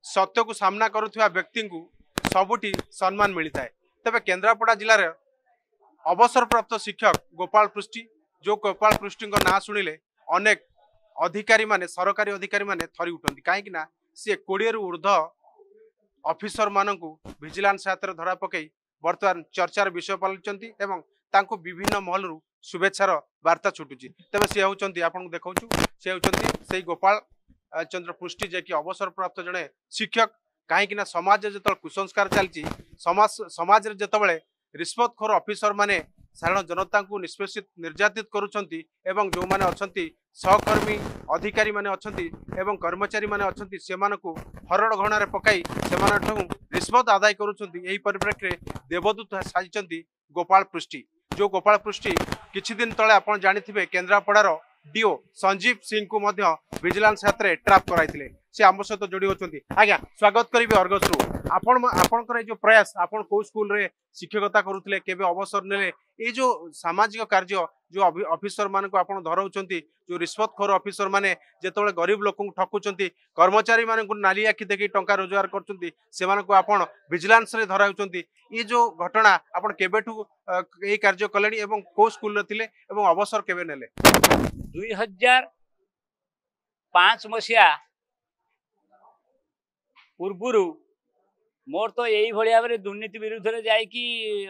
सत्य को सामना करुवा व्यक्ति को सबुठी सम्मान मिलता है। तेज केन्द्रापड़ा जिलार अवसर प्राप्त शिक्षक गोपाल पृष्टि जो गोपाल पृष्टि ना शुणिले अनेक अधिकारी माने सरकारी अधिकारी माने थरी उठती कहीं सी 20 रु ऊर्ध ऑफिसर मानू विजिलेंस हाथ में धरा पकई बर्तमान चर्चार विषय पलटि तांको विभिन्न महलू शुभेच्छार वार्ता छुटुची। तेज सी होती आपको देखा सी होती गोपाल चंद्र पृष्टि जे कि अवसर प्राप्त जड़े शिक्षक कहीं समाज जो कुसंस्कार चलती समाज जिते रिश्वतखोर ऑफिसर माने साधारण जनता को निष्पेषित निर्यातित करुछंती एवं जो माने अछंती सहकर्मी अधिकारी माने अछंती एवं कर्मचारी माने अछंती सेमानकु हरड़ घणारे पकाई सेमानठु रिश्वत आदाय करुछंती। एही परिप्रेक्षी रे देवदूत साजिचंती गोपाल पृष्टि जो गोपाल पृष्टि किछि दिन तळे आपण जानिथिबे केन्द्रापड़ार डीओ संजीव सिंह को मध्य विजिलेंस हाथ में ट्रैप कराइथिले से आम सहित जोड़ी होचंती। आज्ञा स्वागत करिवे अर्गस रु आपणकर जो प्रयास आपण को स्कूल रे शिक्षकता करुथिले केबे अवसर नेले ए जो सामाजिक कार्य जो ऑफिसर मान को आपण धराउचंती जो रिश्वतखोर ऑफिसर माने जेतबेले गरीब लोक ठकुचंती कर्मचारी मान को नाली आखि देखि टंका रोजगार करचंती सेमान को आपण विजिलेंस रे धराउचंती ये जो घटना आपण केबेठु ए कार्य कलेनी एवं को स्कूल रे थिले एवं अवसर केबे नेले 2005 मसिया पूर्वरु मोर तो यही भाया भाव दुर्नीति विरुद्ध रे जाई कि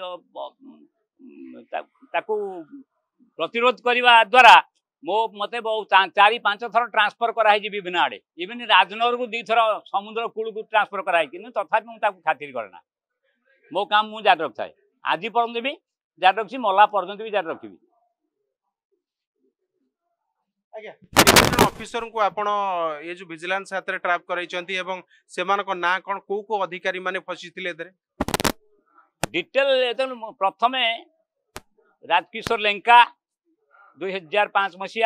ताकू प्रतिरोध करने द्वारा मते 4-5 थर ट्रांसफर कराई विभिन्न आड़े इवन राजनगर को 2 थर समुद्र कूल को ट्रांसफर कराई तथापि मुझे खातिर करना मो काम मुझे जारी रखा है आज पर्यटन भी जारी रखी मला पर्यटन भी जारी रखी। ऑफिसर को आपण ये जो विजिलेंस हाथ में ट्रैप कराइछंती एवं सेमान को ना कोन को अधिकारी माने फसिथिले एतरे डिटेल प्रथमे राजकिशोर लेंका 2005 मसिया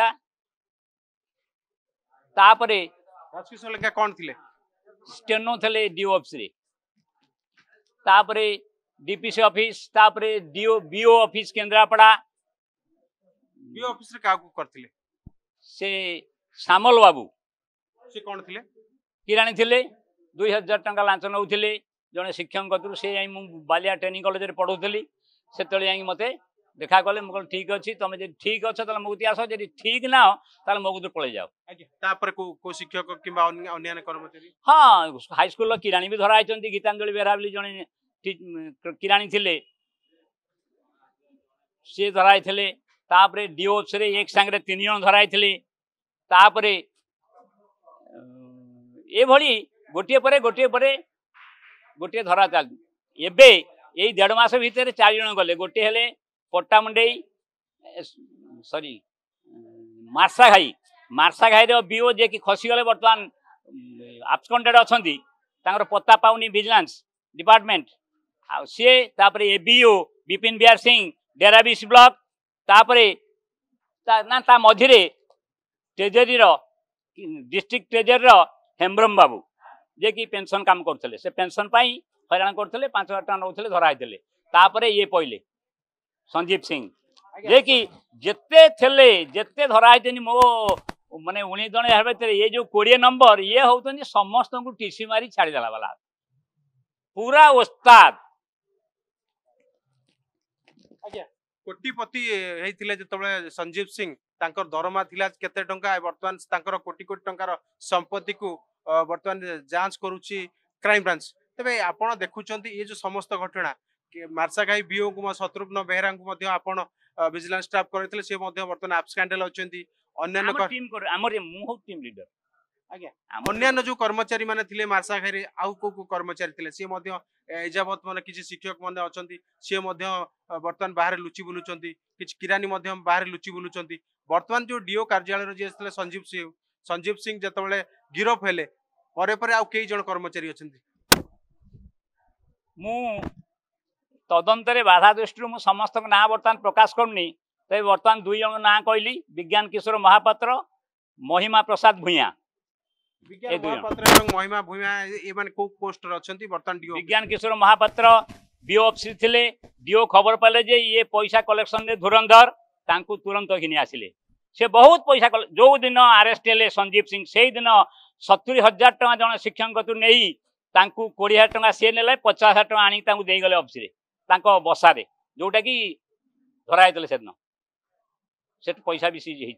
तापरे राजकिशोर लेंका कौन थिले स्टेनो थिले डीओ ऑफिस रे तापरे डीपीसी ऑफिस तापरे DO BO office Kendrapara BO office रे का को करथिले से श्यामल बाबू से कौन थिले किराणी थिले 2000 टंका लांच नउथिले जने शिक्षक कतरु से मु बालिया ट्रेनिंग कॉलेज रे पढौथली से तळे मते देखा कले मु ठीक अच्छी तुम जो ठीक अच्छे तो मो आस जी ठीक ना हो ताले मो पलि जाओ को शिक्षक किंबा अन्य कर्मचारी हाँ हाई स्कूल किराणी भी धराई गीतांजलि बेहरा बोली जड़े किराणी थिले सी धराई थिले तापरे डीओस रे एक सांगे 3 जन धराई थिले तापरे ए भली गोटे परे गोटे धरा चल एबे यही 1.5 मास भितर 4 जन गले गोटे हेले Pattamundai sorry Marshaghai BO जे कि खसीगले बर्तमान आब्सकंडेड अछंती तांकर पत्ता पाउनी विजिलेंस डिपार्टमेंट आ सी तापरे एबीओ विपिन बिहार सिंह डेराबिस ब्लॉक तापरे ना ता मझिरे ट्रेजरी डिस्ट्रिक्ट ट्रेजरी हेम्ब्रम बाबू जे कि पेंशन काम करते से पेंशन पाई हैरान करते 5,000 टका नौले धराई तापरे ये पहले संजीव सिंह जे कि जेते धराई मो माने 19 जन ये जो 20 नंबर ये होती समस्त को टीसी मारी छाड़देला वाला पूरा ओस्ताद कोटिपति होते जो संजीव सिंह तांकर दरमा थिला केते टंका वर्तमान तांकर कोटी कोटी टंकार संपत्ति को वर्तमान जांच करुची क्राइम ब्रांच। तेबे आपण देखुचंती ये जो समस्त घटना मार्साघाई बीओ को शत्रुघ्न बेहरा को आपण विजिलेंस स्टाफ करथिले से वर्तमान एब्सकैंडल अछंती अन्य टीम कर हमर मु टीम लीडर आज्ञा अन्य जो कर्मचारी माने थिले मार्साघाई रे आउ को कर्मचारी थिले से एजावत माने किछि शिक्षक माने अछंती से वर्तमान बाहर लुचि बुलुचंती किछि किरानी बाहर लुचि बुलुचंती वर्तमान जो डीओ कार्यालय जे संजीव सिंह जतबेले गिरफ हेले परे परे आउ कई जन कर्मचारी अछंती मु तदंतरे बाधा दृष्टि मु समस्त ना बर्तमान प्रकाश करनी तब बर्तमान 2 जन ना कहली विज्ञान किशोर महापात्र महिमा प्रसाद भूया महिमा भूया ए माने को पोस्टर अछंती वर्तमान DO Bigyan Kishore Mahapatra BO office थिले डीओ खबर पाले जे ये पैसा कलेक्शन रे धुरंधर तांकु तुरंत घिनी आसिले से बहुत पैसा जो दिन अरेस्ट हेले संजीव सिंह से दिन 70,000 टଙ୍କା जन शिक्षक नहीं 20,000 टଙ୍କା सी ने 50,000 टଙ୍କା आनी देगले ऑफिस बसा जोटा कि धरा से दिन से पैसा भी सीज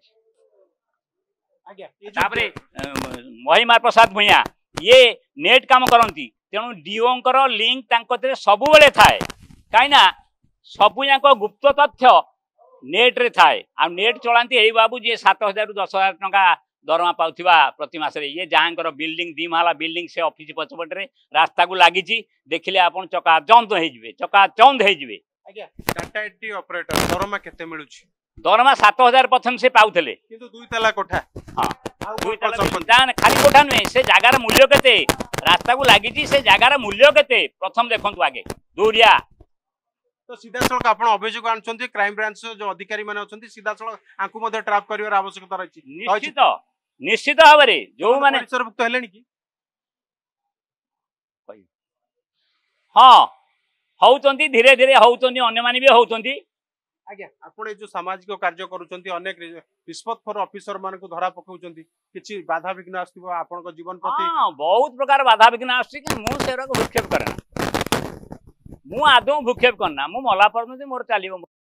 महिमा प्रसाद भूया ये नेट काम करती तेणु डीओ लिंक सब थाए कहीं सबूक गुप्त तथ्य नेट रे थाए आ नेट चलाती यही बाबू जी 7,000 रु 10,000 टଙ୍କା दरमा पाउथिबा प्रति मासरे ये जहाँकर बिल्डिंग 2 महला बिल्डिंग से ऑफिस पछपटे रास्ता को लगी देखिले आपन चकाचौंध हो डाटा एंट्री ऑपरेटर दरमा केते मिलुची दरमा 7,000 प्रथम से पाउथले किंतु 2 तला कोठा हां 2 तला खाली कोठा नुहे से जगार मूल्य केते रास्ता को लगी से जगार मूल्य केते प्रथम देखंतु आगे दूरिया तो सीधा सड़क आपण अभियोग आनछन्ती क्राइम ब्रांच जो अधिकारी माने अछन्ती सीधा सड़क आंकु मध्ये ट्रैप करिवार आवश्यकता रहिछि निश्चित भाव में जो माने परिसरभुक्त हेलेनी कि हाँ होउचंती धीरे धीरे होउचंती अन्य माने भी होउचंती आज्ञा आपण जो सामाजिक कार्य करूचंती अनेक रिश्वतखोर ऑफिसर मान को धरा पकाउचंती किछि बाधा विघ्न आस्तिबो आपण को जीवन प्रति हां बहुत प्रकार बाधा विघ्न आस्ति कि मु सेरा को विक्षेप करना मु आदौ भूक्षेप करना मु मला परमति मोर चालिबो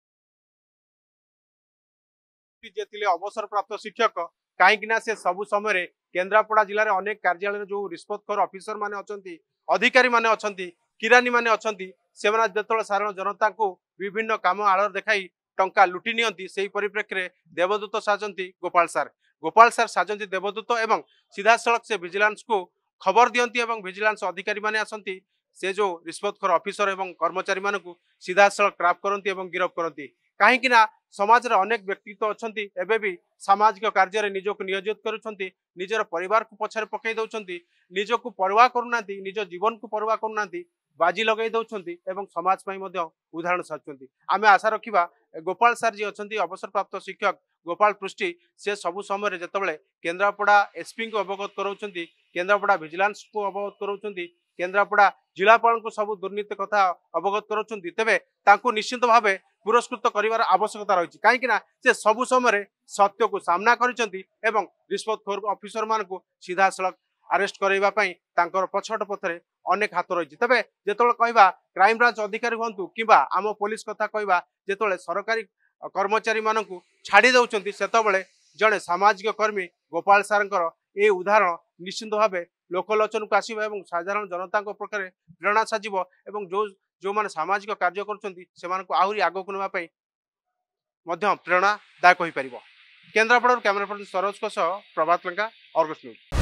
जेतिले अवसर प्राप्त शिक्षक कहीं से सबु समय केन्द्रापड़ा जिले में अनेक कार्यालय जो रिश्वतखोर ऑफिसर माने अछंती अधिकारी माने अछंती किरानी माने अछंती सेमाना जेतले साधारण जनता को विभिन्न काम आड़ देखाई टंका लुटि नियंती सेही परिप्रेक्षी में देवदूत साजंती गोपाल सार साजंती देवदूत एवं सीधा सड़क से विजिलेंस को खबर दियंती एवं विजिलेंस अधिकारी माने आसंती से जो रिश्वतखोर ऑफिसर एवं कर्मचारी मान को सीधा सड़क ट्रैप करती एवं गिरफ करती कहीं समाज रे अनेक व्यक्तित्व अछंती एबे भी सामाजिक कार्य रे निजक नियोजित करूछंती निजर परिवार को पछरे पकई दउछंती निजक परवाह करूनांती निज जीवन को परवाह करूनांती बाजी लगई दउछंती एवं समाज पई मध्ये उदाहरण साजुछंती आमे आशा रखिबा गोपाल सर जी अछंती अवसर प्राप्त शिक्षक गोपाल पृष्टि से सबु समय जेतबेले केन्द्रापड़ा एसपी को अवगत कराउछंती केन्द्रापड़ा विजिलेंस को अवगत कराउछंती केन्द्रापड़ा जिलापाल को सब दुर्नीति कथा अवगत कराउछंती तेबे तांको निश्चित भावे पुरस्कृत करिवार आवश्यकता रही कहीं से सबु समय सत्य को सामना करिसेंती एवं रिश्वतखोर ऑफिसर मान को सीधा सड़क अरेस्ट करैबा पई तांकर पछट पथरे अनेक हाथ रही तेबे जेतोले कहबा क्राइम ब्रांच अधिकारी हुंतु किबा आम पुलिस कथा कहबा जेतोले सरकारी कर्मचारी मान को छाड़ी दउचंती सेतबेले जड़े सामाजिक कर्मी गोपाल सारंकर ए उदाहरण निश्चित भाव लोकलोचन को आसीबा एवं साधारण जनता प्रकार प्रेरणा साजिब एवं जो माने सामाजिक कार्य करछंती सेमान को आहुरी आगो कुनबा पई मध्य प्रेरणादायक होई परिबो। केन्द्रापड़ा कैमरा पर्सन सरोज को सह प्रभात लंका अर्गस न्यूज।